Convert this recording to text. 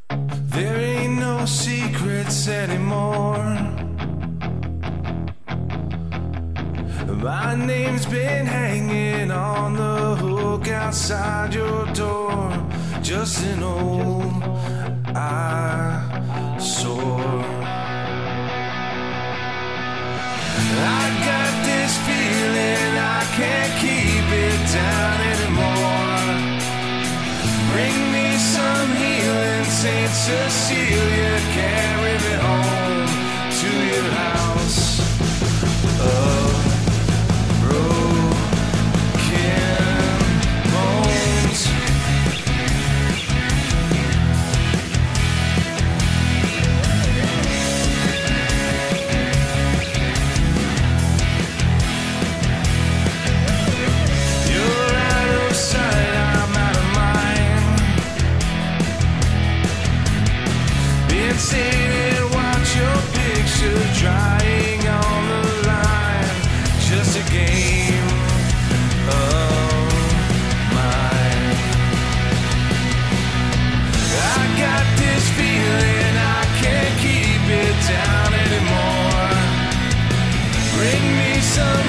There ain't no secrets anymore. My name's been hanging on the hook outside your door. Just an old eyesore. I got this feeling I can't keep it down anymore. Bring me some healing, Saint Cecilia, carry me home to your house of broken bones. You're out of sight, I'm out of mind. Been sitting, watch your picture drying on the line. Just a game of mine. I got this feeling I can't keep it down anymore. Bring me some